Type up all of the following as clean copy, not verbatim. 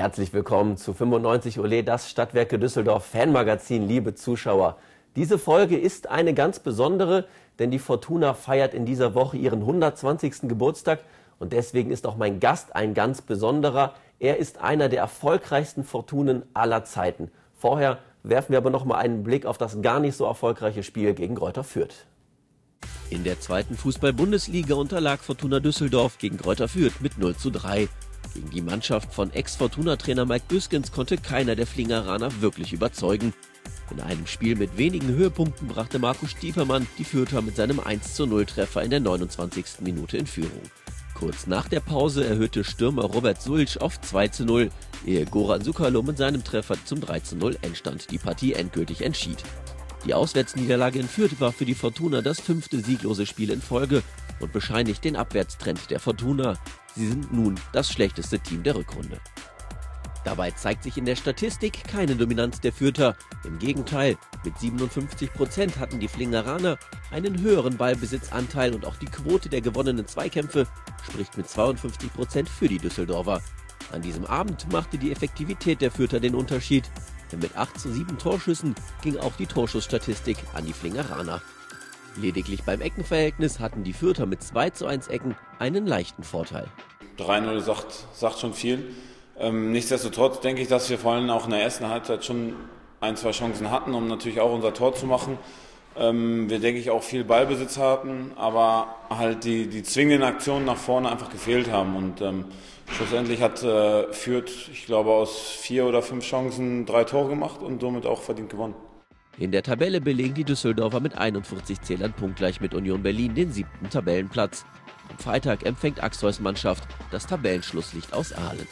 Herzlich willkommen zu 95 Ole, das Stadtwerke Düsseldorf Fanmagazin, liebe Zuschauer. Diese Folge ist eine ganz besondere, denn die Fortuna feiert in dieser Woche ihren 120. Geburtstag und deswegen ist auch mein Gast ein ganz besonderer. Er ist einer der erfolgreichsten Fortunen aller Zeiten. Vorher werfen wir aber noch mal einen Blick auf das gar nicht so erfolgreiche Spiel gegen Greuther Fürth. In der zweiten Fußball-Bundesliga unterlag Fortuna Düsseldorf gegen Greuther Fürth mit 0:3. Gegen die Mannschaft von Ex-Fortuna-Trainer Mike Büskens konnte keiner der Flingeraner wirklich überzeugen. In einem Spiel mit wenigen Höhepunkten brachte Markus Stiepermann die Fürther mit seinem 1:0-Treffer in der 29. Minute in Führung. Kurz nach der Pause erhöhte Stürmer Robert Sulc auf 2:0, ehe Goran Sukalo mit seinem Treffer zum 3:0 Endstand die Partie endgültig entschied. Die Auswärtsniederlage in Fürth war für die Fortuna das 5. sieglose Spiel in Folge und bescheinigt den Abwärtstrend der Fortuna. Sie sind nun das schlechteste Team der Rückrunde. Dabei zeigt sich in der Statistik keine Dominanz der Fürther. Im Gegenteil, mit 57% hatten die Flingeraner einen höheren Ballbesitzanteil und auch die Quote der gewonnenen Zweikämpfe spricht mit 52% für die Düsseldorfer. An diesem Abend machte die Effektivität der Fürther den Unterschied, denn mit 8:7 Torschüssen ging auch die Torschussstatistik an die Flingeraner. Lediglich beim Eckenverhältnis hatten die Fürther mit 2:1 Ecken einen leichten Vorteil. 3:0 sagt schon viel. Nichtsdestotrotz denke ich, dass wir vor allem auch in der ersten Halbzeit schon ein, zwei Chancen hatten, um natürlich auch unser Tor zu machen. Wir, denke ich, auch viel Ballbesitz hatten, aber halt die zwingenden Aktionen nach vorne einfach gefehlt haben. Und schlussendlich hat Fürth, ich glaube, aus 4 oder 5 Chancen 3 Tore gemacht und somit auch verdient gewonnen. In der Tabelle belegen die Düsseldorfer mit 41 Zählern punktgleich mit Union Berlin den 7. Tabellenplatz. Am Freitag empfängt Axeus Mannschaft das Tabellenschlusslicht aus Aalen.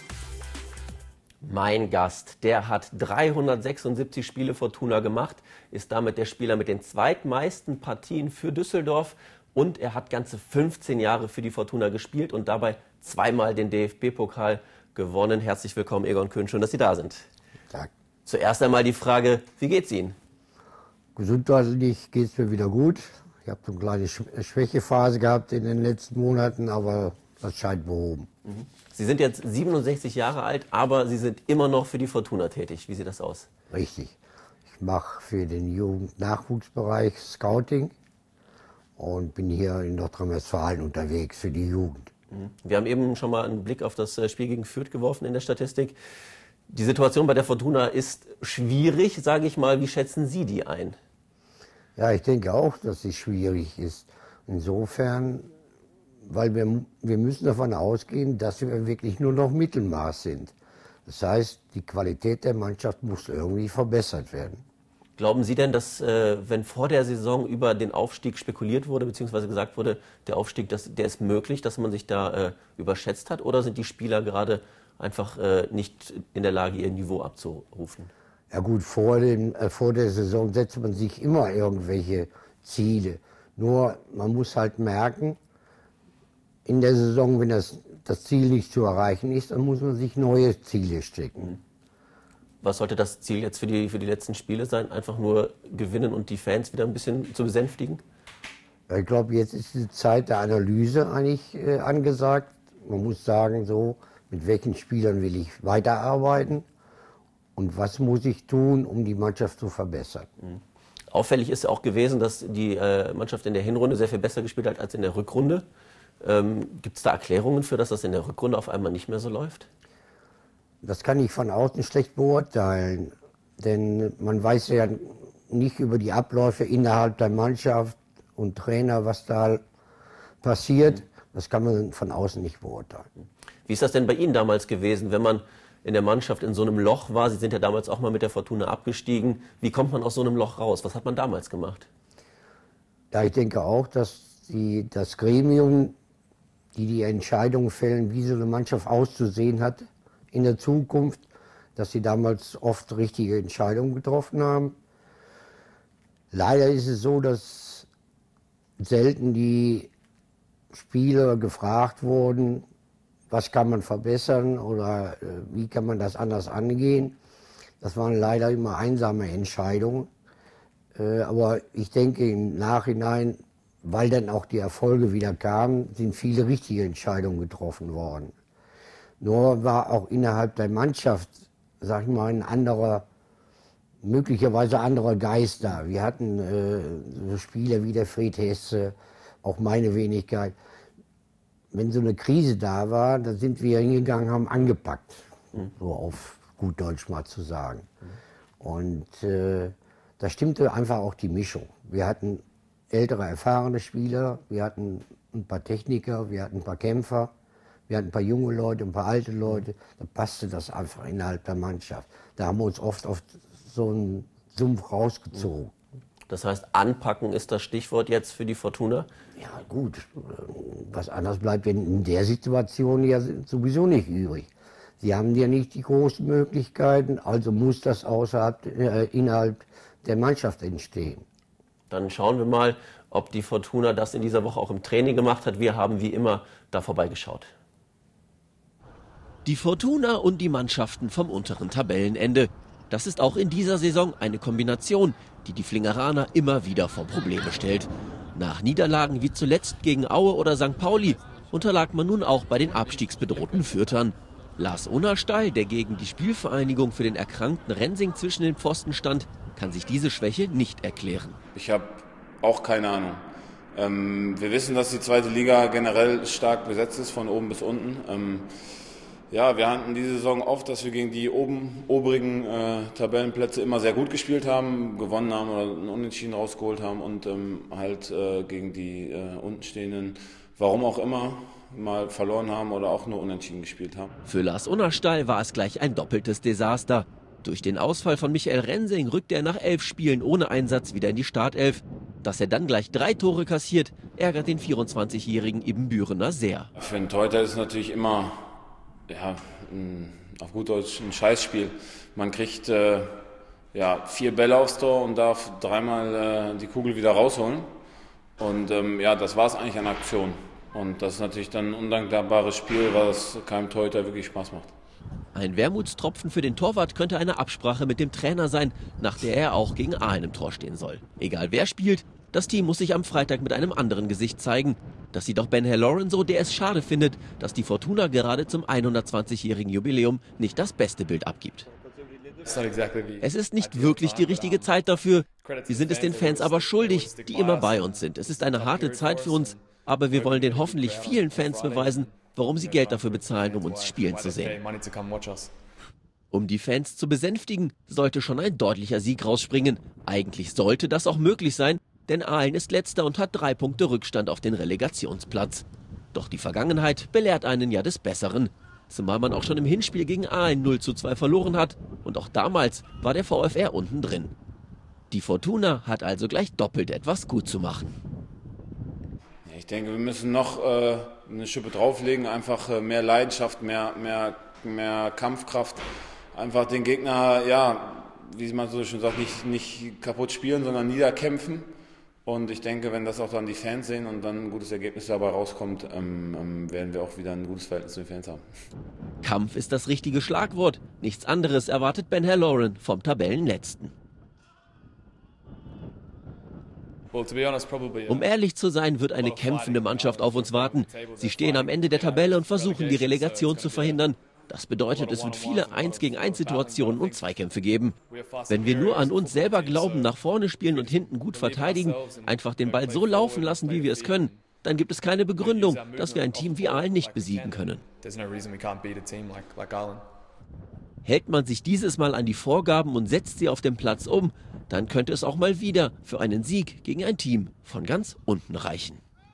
Mein Gast, der hat 376 Spiele Fortuna gemacht, ist damit der Spieler mit den zweitmeisten Partien für Düsseldorf und er hat ganze 15 Jahre für die Fortuna gespielt und dabei zweimal den DFB-Pokal gewonnen. Herzlich willkommen, Egon Kühn, schön, dass Sie da sind. Tag. Zuerst einmal die Frage, wie geht's Ihnen? Gesundheitlich geht es mir wieder gut. Ich habe so eine kleine Schwächephase gehabt in den letzten Monaten, aber das scheint behoben. Sie sind jetzt 67 Jahre alt, aber Sie sind immer noch für die Fortuna tätig. Wie sieht das aus? Richtig. Ich mache für den Jugend-Nachwuchsbereich Scouting und bin hier in Nordrhein-Westfalen unterwegs für die Jugend. Wir haben eben schon mal einen Blick auf das Spiel gegen Fürth geworfen in der Statistik. Die Situation bei der Fortuna ist schwierig, sage ich mal. Wie schätzen Sie die ein? Ja, ich denke auch, dass sie schwierig ist. Insofern, weil wir müssen davon ausgehen, dass wir wirklich nur noch Mittelmaß sind. Das heißt, die Qualität der Mannschaft muss irgendwie verbessert werden. Glauben Sie denn, dass wenn vor der Saison über den Aufstieg spekuliert wurde, beziehungsweise gesagt wurde, der Aufstieg, der ist möglich, dass man sich da überschätzt hat? Oder sind die Spieler gerade einfach nicht in der Lage, ihr Niveau abzurufen? Ja gut, vor der Saison setzt man sich immer irgendwelche Ziele. Nur man muss halt merken, in der Saison, wenn das Ziel nicht zu erreichen ist, dann muss man sich neue Ziele stecken. Was sollte das Ziel jetzt für die letzten Spiele sein? Einfach nur gewinnen und die Fans wieder ein bisschen zu besänftigen? Ich glaube, jetzt ist die Zeit der Analyse eigentlich angesagt. Man muss sagen, so, mit welchen Spielern will ich weiterarbeiten und was muss ich tun, um die Mannschaft zu verbessern. Auffällig ist auch gewesen, dass die Mannschaft in der Hinrunde sehr viel besser gespielt hat als in der Rückrunde. Gibt es da Erklärungen für, dass das in der Rückrunde auf einmal nicht mehr so läuft? Das kann ich von außen schlecht beurteilen, denn man weiß ja nicht über die Abläufe innerhalb der Mannschaft und Trainer, was da passiert. Das kann man von außen nicht beurteilen. Wie ist das denn bei Ihnen damals gewesen, wenn man in der Mannschaft in so einem Loch war? Sie sind ja damals auch mal mit der Fortuna abgestiegen. Wie kommt man aus so einem Loch raus? Was hat man damals gemacht? Ja, ich denke auch, dass das Gremium, die Entscheidung fällen, wie so eine Mannschaft auszusehen hat in der Zukunft, dass sie damals oft richtige Entscheidungen getroffen haben. Leider ist es so, dass selten die Spieler gefragt wurden, was kann man verbessern oder wie kann man das anders angehen. Das waren leider immer einsame Entscheidungen. Aber ich denke im Nachhinein, weil dann auch die Erfolge wieder kamen, sind viele richtige Entscheidungen getroffen worden. Nur war auch innerhalb der Mannschaft, sag ich mal, ein anderer, möglicherweise anderer Geist da. Wir hatten so Spieler wie der Fred Hesse, auch meine Wenigkeit. Wenn so eine Krise da war, da sind wir hingegangen, haben angepackt, so auf gut Deutsch mal zu sagen. Und da stimmte einfach auch die Mischung. Wir hatten ältere, erfahrene Spieler, wir hatten ein paar Techniker, wir hatten ein paar Kämpfer, wir hatten ein paar junge Leute, ein paar alte Leute. Da passte das einfach innerhalb der Mannschaft. Da haben wir uns oft auf so einen Sumpf rausgezogen. Das heißt, anpacken ist das Stichwort jetzt für die Fortuna? Ja gut, was anderes bleibt in der Situation ja sowieso nicht übrig. Sie haben ja nicht die großen Möglichkeiten, also muss das innerhalb der Mannschaft entstehen. Dann schauen wir mal, ob die Fortuna das in dieser Woche auch im Training gemacht hat. Wir haben wie immer da vorbeigeschaut. Die Fortuna und die Mannschaften vom unteren Tabellenende. Das ist auch in dieser Saison eine Kombination, die die Flingeraner immer wieder vor Probleme stellt. Nach Niederlagen wie zuletzt gegen Aue oder St. Pauli unterlag man nun auch bei den abstiegsbedrohten Fürthern. Lars Unnersteil, der gegen die Spielvereinigung für den erkrankten Rensing zwischen den Pfosten stand, kann sich diese Schwäche nicht erklären. Ich habe auch keine Ahnung. Wir wissen, dass die zweite Liga generell stark besetzt ist, von oben bis unten. Ja, wir hatten diese Saison oft, dass wir gegen die oberigen Tabellenplätze immer sehr gut gespielt haben, gewonnen haben oder einen Unentschieden rausgeholt haben und halt gegen die untenstehenden, warum auch immer, mal verloren haben oder auch nur unentschieden gespielt haben. Für Lars Unnersteil war es gleich ein doppeltes Desaster. Durch den Ausfall von Michael Rensing rückte er nach 11 Spielen ohne Einsatz wieder in die Startelf. Dass er dann gleich 3 Tore kassiert, ärgert den 24-jährigen Ibbenbürener sehr. Für einen Torhüter ist es natürlich immer, ja, auf gut Deutsch ein Scheißspiel. Man kriegt 4 Bälle aufs Tor und darf 3-mal die Kugel wieder rausholen. Und das war es eigentlich an Aktion. Und das ist natürlich dann ein undankbares Spiel, was keinem Torhüter wirklich Spaß macht. Ein Wermutstropfen für den Torwart könnte eine Absprache mit dem Trainer sein, nach der er auch gegen Aalen im Tor stehen soll. Egal wer spielt, das Team muss sich am Freitag mit einem anderen Gesicht zeigen. Das sieht auch Ben Halloran so, der es schade findet, dass die Fortuna gerade zum 120-jährigen Jubiläum nicht das beste Bild abgibt. Es ist nicht wirklich die richtige Zeit dafür. Wir sind es den Fans aber schuldig, die immer bei uns sind. Es ist eine harte Zeit für uns, aber wir wollen den hoffentlich vielen Fans beweisen, warum sie Geld dafür bezahlen, um uns spielen zu sehen. Um die Fans zu besänftigen, sollte schon ein deutlicher Sieg rausspringen. Eigentlich sollte das auch möglich sein, denn Aalen ist Letzter und hat 3 Punkte Rückstand auf den Relegationsplatz. Doch die Vergangenheit belehrt einen ja des Besseren. Zumal man auch schon im Hinspiel gegen Aalen 0:2 verloren hat und auch damals war der VfR unten drin. Die Fortuna hat also gleich doppelt etwas gut zu machen. Ich denke, wir müssen noch eine Schippe drauflegen, einfach mehr Leidenschaft, mehr Kampfkraft, einfach den Gegner, wie man so schön sagt, nicht kaputt spielen, sondern niederkämpfen. Und ich denke, wenn das auch dann die Fans sehen und dann ein gutes Ergebnis dabei rauskommt, werden wir auch wieder ein gutes Verhältnis zu den Fans haben. Kampf ist das richtige Schlagwort. Nichts anderes erwartet Ben Halloran vom Tabellenletzten. Um ehrlich zu sein, wird eine kämpfende Mannschaft auf uns warten. Sie stehen am Ende der Tabelle und versuchen, die Relegation zu verhindern. Das bedeutet, es wird viele 1-gegen-1-Situationen und Zweikämpfe geben. Wenn wir nur an uns selber glauben, nach vorne spielen und hinten gut verteidigen, einfach den Ball so laufen lassen, wie wir es können, dann gibt es keine Begründung, dass wir ein Team wie Aalen nicht besiegen können. Hält man sich dieses Mal an die Vorgaben und setzt sie auf dem Platz um, dann könnte es auch mal wieder für einen Sieg gegen ein Team von ganz unten reichen.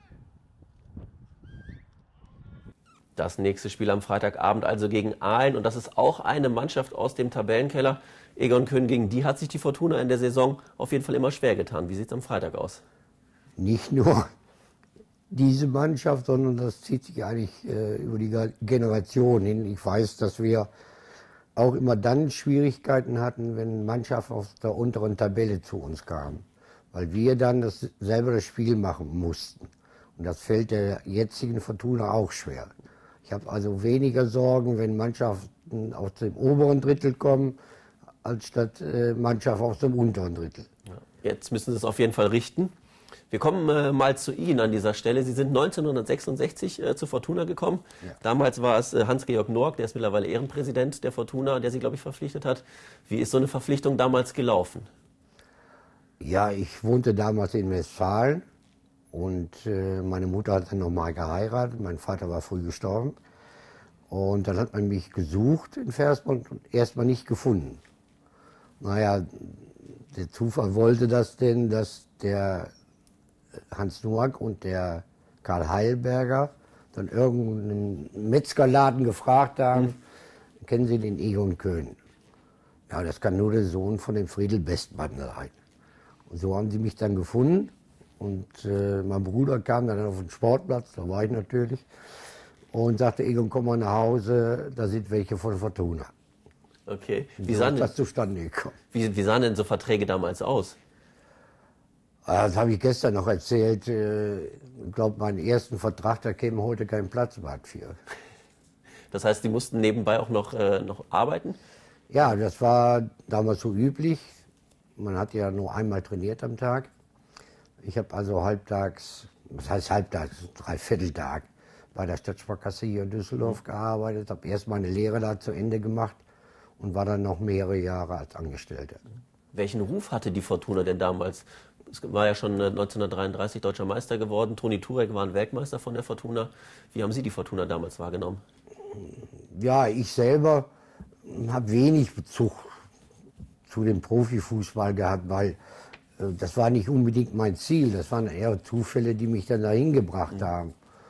Das nächste Spiel am Freitagabend also gegen Aalen und das ist auch eine Mannschaft aus dem Tabellenkeller. Egon Kühn, gegen die hat sich die Fortuna in der Saison auf jeden Fall immer schwer getan. Wie sieht es am Freitag aus? Nicht nur diese Mannschaft, sondern das zieht sich eigentlich über die Generation hin. Ich weiß, dass wir auch immer dann Schwierigkeiten hatten, wenn Mannschaften aus der unteren Tabelle zu uns kamen, weil wir dann selber das Spiel machen mussten. Und das fällt der jetzigen Fortuna auch schwer. Ich habe also weniger Sorgen, wenn Mannschaften aus dem oberen Drittel kommen, als statt Mannschaften aus dem unteren Drittel. Ja. Jetzt müssen Sie es auf jeden Fall richten. Wir kommen mal zu Ihnen an dieser Stelle. Sie sind 1966 zu Fortuna gekommen. Ja. Damals war es Hans-Georg Norg, der ist mittlerweile Ehrenpräsident der Fortuna, der Sie, glaube ich, verpflichtet hat. Wie ist so eine Verpflichtung damals gelaufen? Ja, ich wohnte damals in Westfalen und meine Mutter hat dann nochmal geheiratet. Mein Vater war früh gestorben. Und dann hat man mich gesucht in Versmold und erstmal nicht gefunden. Naja, der Zufall wollte das denn, dass der Hans Noack und der Karl Heilberger dann irgendeinen Metzgerladen gefragt haben, kennen Sie den Egon Köhn? Ja, das kann nur der Sohn von dem Friedel Bestmann sein. Und so haben sie mich dann gefunden und mein Bruder kam dann auf den Sportplatz, da war ich natürlich, und sagte, Egon, komm mal nach Hause, da sind welche von Fortuna. Okay. Wie sahen das zustande gekommen? Wie sahen denn so Verträge damals aus? Das habe ich gestern noch erzählt. Ich glaube, meinen ersten Vertrag, da käme heute kein Platzwart für. Das heißt, Sie mussten nebenbei auch noch arbeiten? Ja, das war damals so üblich. Man hat ja nur einmal trainiert am Tag. Ich habe also halbtags, was heißt halbtags, Dreivierteltag bei der Stadtsparkasse hier in Düsseldorf gearbeitet, habe erst meine Lehre da zu Ende gemacht und war dann noch mehrere Jahre als Angestellter. Welchen Ruf hatte die Fortuna denn damals? Es war ja schon 1933 deutscher Meister geworden. Toni Turek war ein Weltmeister von der Fortuna. Wie haben Sie die Fortuna damals wahrgenommen? Ja, ich selber habe wenig Bezug zu dem Profifußball gehabt, weil das war nicht unbedingt mein Ziel. Das waren eher Zufälle, die mich dann dahin gebracht haben.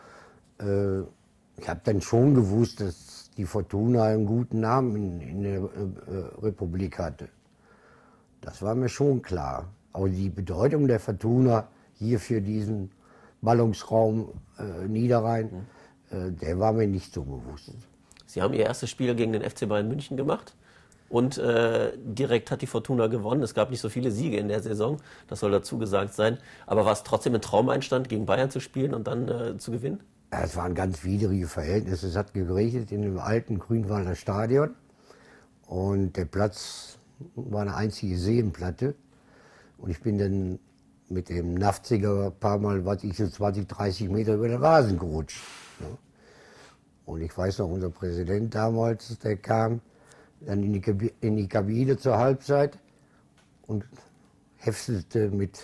Ich habe dann schon gewusst, dass die Fortuna einen guten Namen in der Republik hatte. Das war mir schon klar. Aber die Bedeutung der Fortuna hier für diesen Ballungsraum Niederrhein, der war mir nicht so bewusst. Sie haben Ihr erstes Spiel gegen den FC Bayern München gemacht und direkt hat die Fortuna gewonnen. Es gab nicht so viele Siege in der Saison, das soll dazu gesagt sein. Aber war es trotzdem ein Traumeinstand, gegen Bayern zu spielen und dann zu gewinnen? Ja, es waren ganz widrige Verhältnisse. Es hat geregnet in dem alten Grünwalder Stadion und der Platz war eine einzige Seenplatte. Und ich bin dann mit dem Nafziger ein paar Mal, was ich so 20, 30 Meter über den Rasen gerutscht. Ja. Und ich weiß noch, unser Präsident damals, der kam dann in die Kabine zur Halbzeit und heftete mit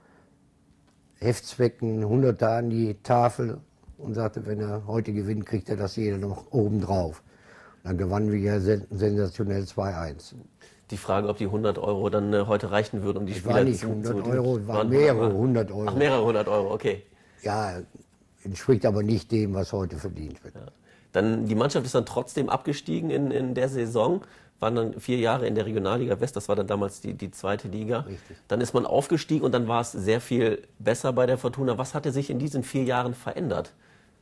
Heftzwecken 100 an die Tafel und sagte, wenn er heute gewinnt, kriegt er das jeder noch oben drauf. Dann gewannen wir ja sensationell 2-1. Die Frage, ob die 100 € dann heute reichen würden, um die Spieler zu... Es war nicht 100 Euro, es waren mehrere 100 Euro. Ach, mehrere 100 €, okay. Ja, entspricht aber nicht dem, was heute verdient wird. Ja. Dann, die Mannschaft ist dann trotzdem abgestiegen in der Saison, waren dann 4 Jahre in der Regionalliga West, das war dann damals die zweite Liga. Richtig. Dann ist man aufgestiegen und dann war es sehr viel besser bei der Fortuna. Was hatte sich in diesen 4 Jahren verändert?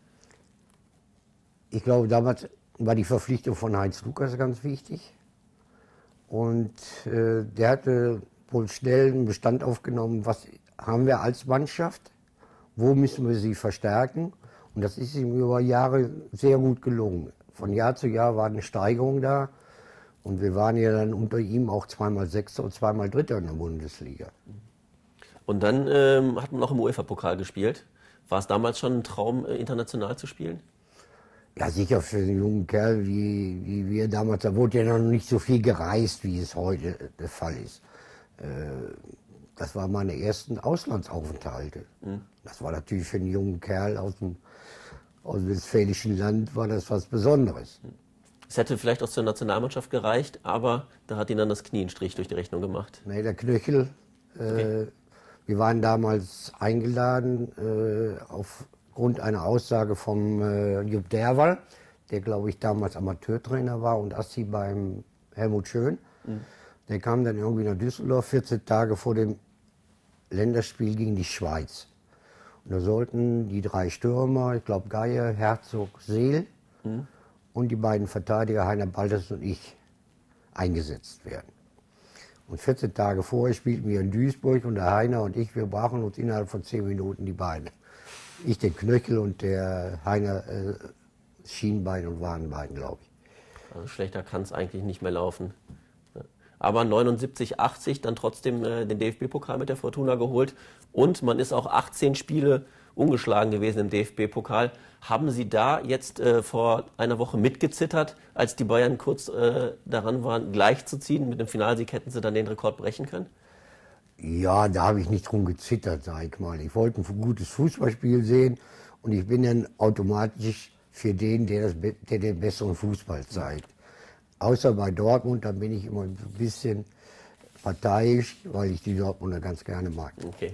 Ich glaube, damals war die Verpflichtung von Heinz Lukas ganz wichtig. Und der hatte wohl schnell einen Bestand aufgenommen, was haben wir als Mannschaft, wo müssen wir sie verstärken. Und das ist ihm über Jahre sehr gut gelungen. Von Jahr zu Jahr war eine Steigerung da. Und wir waren ja dann unter ihm auch zweimal Sechster und zweimal Dritter in der Bundesliga. Und dann hat man auch im UEFA-Pokal gespielt. War es damals schon ein Traum, international zu spielen? Ja, sicher für einen jungen Kerl wie wir damals. Da wurde ja noch nicht so viel gereist, wie es heute der Fall ist. Das waren meine ersten Auslandsaufenthalte. Das war natürlich für einen jungen Kerl aus dem westfälischen Land war das was Besonderes. Es hätte vielleicht auch zur Nationalmannschaft gereicht, aber da hat ihn dann das Knie einen Strich durch die Rechnung gemacht. Nee, der Knöchel. Okay. Wir waren damals eingeladen aufgrund einer Aussage vom Jupp Derwall, der, glaube ich, damals Amateurtrainer war und Assi beim Helmut Schön. Der kam dann irgendwie nach Düsseldorf 14 Tage vor dem Länderspiel gegen die Schweiz. Und da sollten die 3 Stürmer, ich glaube Geier, Herzog, Seel und die beiden Verteidiger Heiner Baltes und ich eingesetzt werden. Und 14 Tage vorher spielten wir in Duisburg und der Heiner und ich, wir brachen uns innerhalb von 10 Minuten die Beine. Ich den Knöchel und der Heiner Schienbein und Wadenbein, glaube ich. Also schlechter kann es eigentlich nicht mehr laufen. aber 79, 80 dann trotzdem den DFB-Pokal mit der Fortuna geholt und man ist auch 18 Spiele ungeschlagen gewesen im DFB-Pokal. Haben Sie da jetzt vor einer Woche mitgezittert, als die Bayern kurz daran waren, gleichzuziehen? Mit dem Finalsieg hätten sie dann den Rekord brechen können? Ja, da habe ich nicht drum gezittert, sag ich mal. Ich wollte ein gutes Fußballspiel sehen und ich bin dann automatisch für den, der den besseren Fußball zeigt. Außer bei Dortmund, da bin ich immer ein bisschen parteiisch, weil ich die Dortmunder ganz gerne mag. Okay.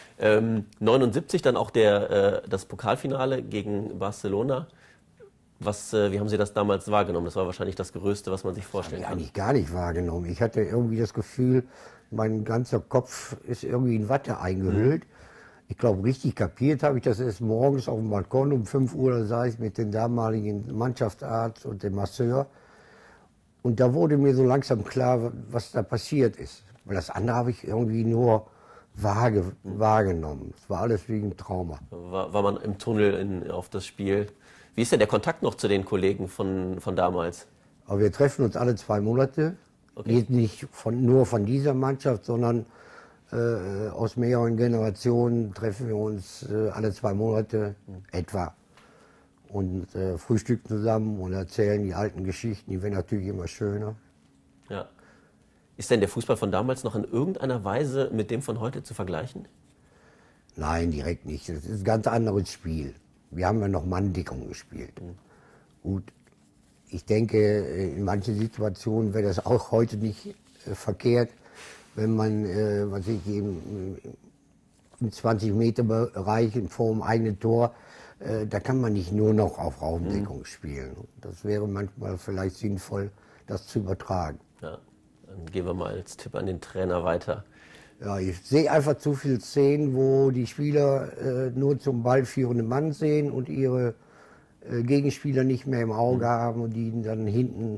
79 dann auch das Pokalfinale gegen Barcelona. Wie haben Sie das damals wahrgenommen? Das war wahrscheinlich das Größte, was man sich vorstellen kann. Eigentlich gar nicht wahrgenommen. Ich hatte irgendwie das Gefühl, mein ganzer Kopf ist irgendwie in Watte eingehüllt. Ich glaube, richtig kapiert habe ich das erst morgens auf dem Balkon um 5 Uhr. Da saß ich mit dem damaligen Mannschaftsarzt und dem Masseur. Und da wurde mir so langsam klar, was da passiert ist. Weil das andere habe ich irgendwie nur vage wahrgenommen. Es war alles wie ein Trauma. War man im Tunnel auf das Spiel? Wie ist denn der Kontakt noch zu den Kollegen von damals? Aber wir treffen uns alle 2 Monate. Okay. Geht nicht nur von dieser Mannschaft, sondern aus mehreren Generationen treffen wir uns alle 2 Monate etwa. Und frühstücken zusammen und erzählen die alten Geschichten. Die werden natürlich immer schöner. Ja. Ist denn der Fußball von damals noch in irgendeiner Weise mit dem von heute zu vergleichen? Nein, direkt nicht. Das ist ein ganz anderes Spiel. Wir haben ja noch Manndeckung gespielt. Gut, ich denke, in manchen Situationen wäre das auch heute nicht verkehrt, wenn man, im 20-Meter-Bereich vor dem eigenen Tor, da kann man nicht nur noch auf Raumdeckung spielen. Das wäre manchmal vielleicht sinnvoll, das zu übertragen. Ja, dann gehen wir mal als Tipp an den Trainer weiter. Ja, ich sehe einfach zu viele Szenen, wo die Spieler nur zum Ball führenden Mann sehen und ihre Gegenspieler nicht mehr im Auge haben und die dann hinten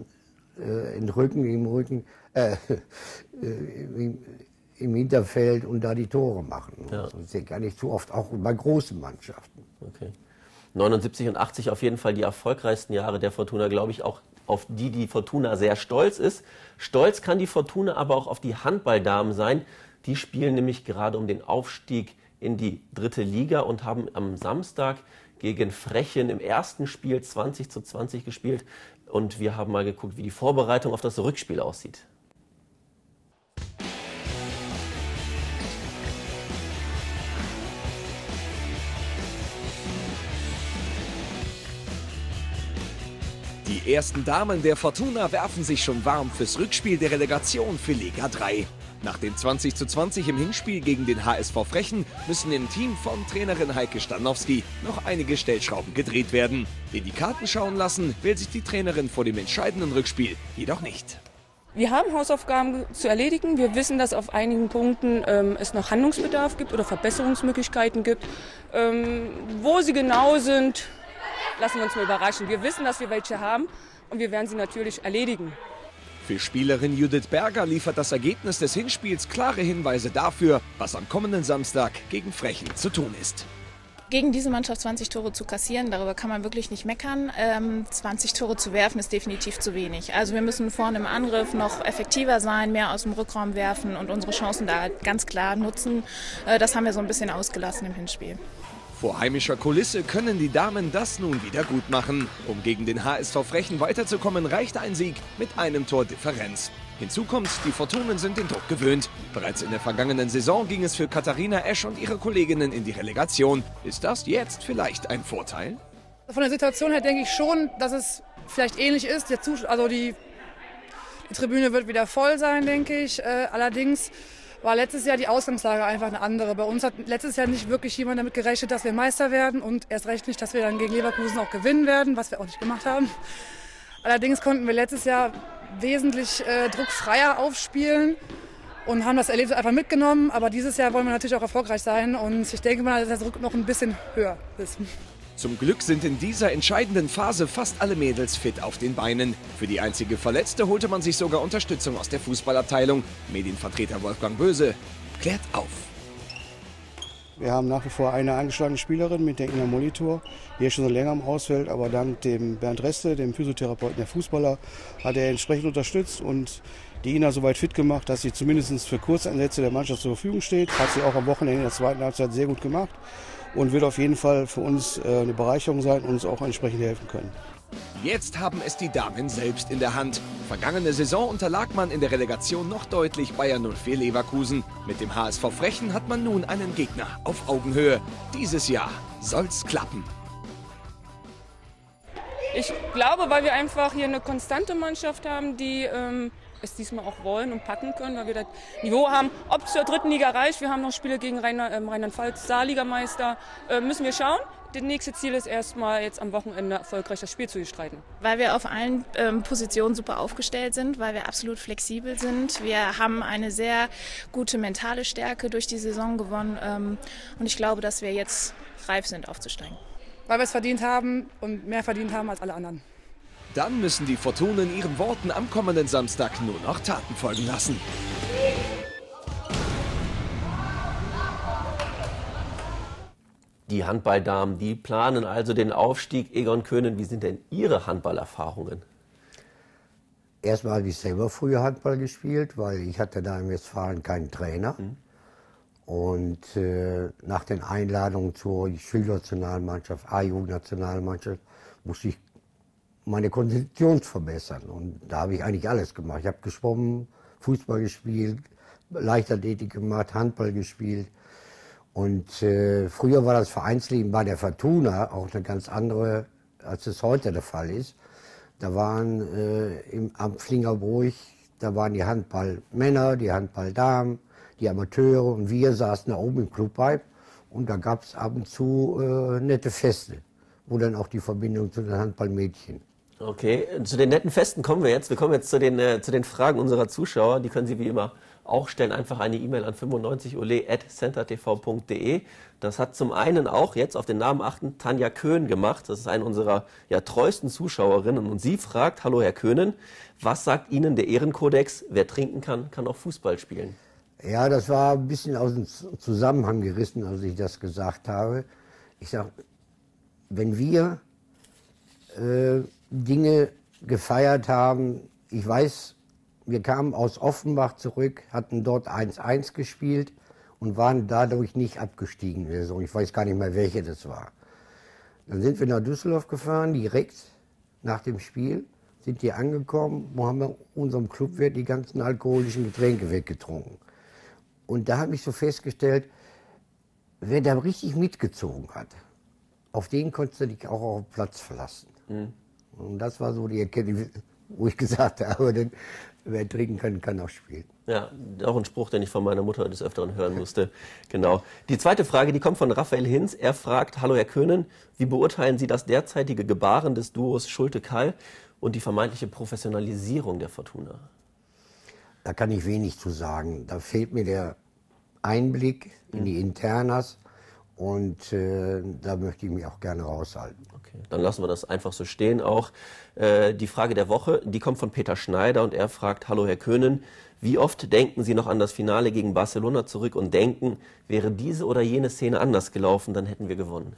im Hinterfeld und da die Tore machen. Ja. Das sehe ich gar nicht zu oft, auch bei großen Mannschaften. Okay. 79 und 80 auf jeden Fall die erfolgreichsten Jahre der Fortuna, glaube ich, auch auf die Fortuna sehr stolz ist. Stolz kann die Fortuna aber auch auf die Handballdamen sein. Die spielen nämlich gerade um den Aufstieg in die 3. Liga und haben am Samstag gegen Frechen im ersten Spiel 20:20 gespielt. Und wir haben mal geguckt, wie die Vorbereitung auf das Rückspiel aussieht. Die ersten Damen der Fortuna werfen sich schon warm fürs Rückspiel der Relegation für Liga 3. Nach dem 20:20 im Hinspiel gegen den HSV Frechen müssen im Team von Trainerin Heike Stanowski noch einige Stellschrauben gedreht werden. In die Karten schauen lassen will sich die Trainerin vor dem entscheidenden Rückspiel jedoch nicht. Wir haben Hausaufgaben zu erledigen. Wir wissen, dass auf einigen Punkten es noch Handlungsbedarf gibt oder Verbesserungsmöglichkeiten gibt. Wo sie genau sind, lassen wir uns mal überraschen. Wir wissen, dass wir welche haben und wir werden sie natürlich erledigen. Für Spielerin Judith Berger liefert das Ergebnis des Hinspiels klare Hinweise dafür, was am kommenden Samstag gegen Frechen zu tun ist. Gegen diese Mannschaft 20 Tore zu kassieren, darüber kann man wirklich nicht meckern. 20 Tore zu werfen ist definitiv zu wenig. Also wir müssen vorne im Angriff noch effektiver sein, mehr aus dem Rückraum werfen und unsere Chancen da ganz klar nutzen. Das haben wir so ein bisschen ausgelassen im Hinspiel. Vor heimischer Kulisse können die Damen das nun wieder gut machen. Um gegen den HSV Frechen weiterzukommen, reicht ein Sieg mit einem Tor Differenz. Hinzu kommt, die Fortunen sind den Druck gewöhnt. Bereits in der vergangenen Saison ging es für Katharina Esch und ihre Kolleginnen in die Relegation. Ist das jetzt vielleicht ein Vorteil? Von der Situation her denke ich schon, dass es vielleicht ähnlich ist. Die Tribüne wird wieder voll sein, denke ich. Allerdings war letztes Jahr die Ausgangslage einfach eine andere. Bei uns hat letztes Jahr nicht wirklich jemand damit gerechnet, dass wir Meister werden und erst recht nicht, dass wir dann gegen Leverkusen auch gewinnen werden, was wir auch nicht gemacht haben. Allerdings konnten wir letztes Jahr wesentlich druckfreier aufspielen und haben das Erlebnis einfach mitgenommen. Aber dieses Jahr wollen wir natürlich auch erfolgreich sein und ich denke mal, dass der Druck noch ein bisschen höher ist. Zum Glück sind in dieser entscheidenden Phase fast alle Mädels fit auf den Beinen. Für die einzige Verletzte holte man sich sogar Unterstützung aus der Fußballabteilung. Medienvertreter Wolfgang Böse klärt auf. Wir haben nach wie vor eine angeschlagene Spielerin mit der Ina Molitor, die ist schon so länger im Ausfeld, aber dank dem Bernd Reste, dem Physiotherapeuten der Fußballer, hat er entsprechend unterstützt und die Ina soweit fit gemacht, dass sie zumindest für Kurzeinsätze der Mannschaft zur Verfügung steht. Hat sie auch am Wochenende in der zweiten Halbzeit sehr gut gemacht und wird auf jeden Fall für uns eine Bereicherung sein und uns auch entsprechend helfen können. Jetzt haben es die Damen selbst in der Hand. Vergangene Saison unterlag man in der Relegation noch deutlich Bayer 04 Leverkusen. Mit dem HSV Frechen hat man nun einen Gegner auf Augenhöhe. Dieses Jahr soll's klappen. Ich glaube, weil wir einfach hier eine konstante Mannschaft haben, die es diesmal auch wollen und packen können, weil wir das Niveau haben. Ob es zur dritten Liga reicht, wir haben noch Spiele gegen Rheinland-Pfalz, Saarligameister, müssen wir schauen. Das nächste Ziel ist erstmal jetzt am Wochenende erfolgreich das Spiel zu bestreiten. Weil wir auf allen Positionen super aufgestellt sind, weil wir absolut flexibel sind. Wir haben eine sehr gute mentale Stärke durch die Saison gewonnen und ich glaube, dass wir jetzt reif sind aufzusteigen. Weil wir es verdient haben und mehr verdient haben als alle anderen. Dann müssen die Fortunen ihren Worten am kommenden Samstag nur noch Taten folgen lassen. Die Handballdamen, die planen also den Aufstieg. Egon Köhnen, wie sind denn Ihre Handballerfahrungen? Erstmal habe ich selber früher Handball gespielt, weil ich hatte da in Westfalen keinen Trainer. Und nach den Einladungen zur Schülernationalmannschaft, A-Jugendnationalmannschaft, musste ich meine Kondition verbessern. Und da habe ich eigentlich alles gemacht. Ich habe geschwommen, Fußball gespielt, Leichtathletik gemacht, Handball gespielt. Und früher war das Vereinsleben bei der Fortuna auch eine ganz andere, als es heute der Fall ist. Da waren am Flingerbruch, da waren die Handballmänner, die Handballdamen, die Amateure und wir saßen da oben im Clubpipe und da gab es ab und zu nette Feste, wo dann auch die Verbindung zu den Handballmädchen. Okay, zu den netten Festen kommen wir jetzt. Wir kommen jetzt zu den Fragen unserer Zuschauer. Die können Sie wie immer auch stellen. Einfach eine E-Mail an 95ole@centertv.de. Das hat zum einen auch, jetzt auf den Namen achten, Tanja Köhn gemacht. Das ist eine unserer treuesten Zuschauerinnen. Und sie fragt, hallo Herr Köhnen, was sagt Ihnen der Ehrenkodex? Wer trinken kann, kann auch Fußball spielen. Ja, das war ein bisschen aus dem Zusammenhang gerissen, als ich das gesagt habe. Ich sage, wenn wir Dinge gefeiert haben, ich weiß, wir kamen aus Offenbach zurück, hatten dort 1-1 gespielt und waren dadurch nicht abgestiegen. Ich weiß gar nicht mehr, welche das war. Dann sind wir nach Düsseldorf gefahren, direkt nach dem Spiel, sind hier angekommen, wo haben wir unserem Clubwirt die ganzen alkoholischen Getränke weggetrunken. Und da habe ich so festgestellt, wer da richtig mitgezogen hat, auf den konntest du dich auch auf den Platz verlassen. Und das war so die Erkenntnis, wo ich gesagt habe, denn wer trinken kann, kann auch spielen. Ja, auch ein Spruch, den ich von meiner Mutter des Öfteren hören musste. Genau. Die zweite Frage, die kommt von Raphael Hinz. Er fragt, hallo Herr Köhnen, wie beurteilen Sie das derzeitige Gebaren des Duos Schulte-Kall und die vermeintliche Professionalisierung der Fortuna? Da kann ich wenig zu sagen. Da fehlt mir der Einblick in die Internas und da möchte ich mich auch gerne raushalten. Okay, dann lassen wir das einfach so stehen. Auch die Frage der Woche, die kommt von Peter Schneider und er fragt, hallo Herr Köhnen, wie oft denken Sie noch an das Finale gegen Barcelona zurück und denken, wäre diese oder jene Szene anders gelaufen, dann hätten wir gewonnen?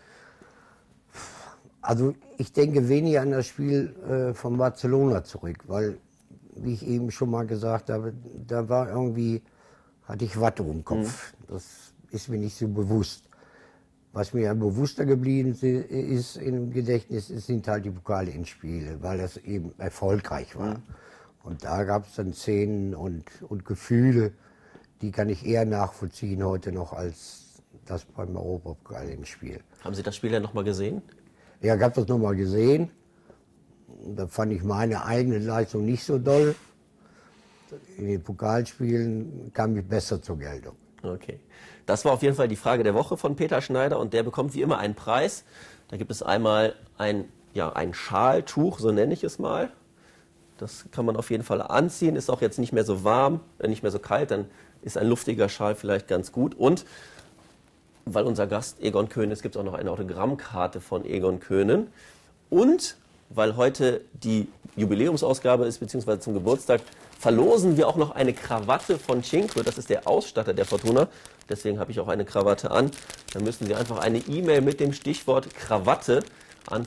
Also ich denke weniger an das Spiel von Barcelona zurück, weil, wie ich eben schon mal gesagt habe, da war irgendwie, hatte ich Watte um den Kopf. Das ist mir nicht so bewusst. Was mir bewusster geblieben ist im Gedächtnis, sind halt die Pokal-Endspiele, weil das eben erfolgreich war. Und da gab es dann Szenen und Gefühle, die kann ich eher nachvollziehen heute noch als das beim Europapokal-Endspiel. Haben Sie das Spiel ja nochmal gesehen? Ja, ich habe das nochmal gesehen. Da fand ich meine eigene Leistung nicht so doll. In den Pokalspielen kam ich besser zur Geltung. Okay. Das war auf jeden Fall die Frage der Woche von Peter Schneider und der bekommt wie immer einen Preis. Da gibt es einmal ein Schaltuch, so nenne ich es mal. Das kann man auf jeden Fall anziehen, ist auch jetzt nicht mehr so warm, nicht mehr so kalt, dann ist ein luftiger Schal vielleicht ganz gut. Und weil unser Gast Egon Köhnen ist, gibt es auch noch eine Autogrammkarte von Egon Köhnen. Und weil heute die Jubiläumsausgabe ist, beziehungsweise zum Geburtstag, verlosen wir auch noch eine Krawatte von Cinque. Das ist der Ausstatter der Fortuna. Deswegen habe ich auch eine Krawatte an. Da müssen Sie einfach eine E-Mail mit dem Stichwort Krawatte an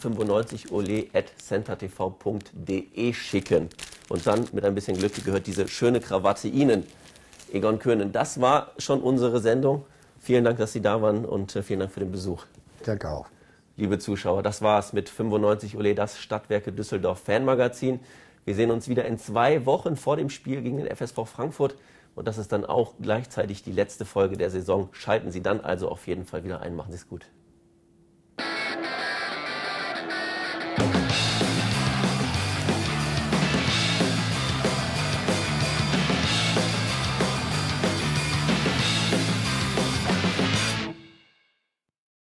95ole@centertv.de schicken. Und dann mit ein bisschen Glück gehört diese schöne Krawatte Ihnen, Egon Köhnen. Das war schon unsere Sendung. Vielen Dank, dass Sie da waren und vielen Dank für den Besuch. Danke auch. Liebe Zuschauer, das war's mit 95 Ole, das Stadtwerke Düsseldorf Fanmagazin. Wir sehen uns wieder in 2 Wochen vor dem Spiel gegen den FSV Frankfurt. Und das ist dann auch gleichzeitig die letzte Folge der Saison. Schalten Sie dann also auf jeden Fall wieder ein. Machen Sie es gut.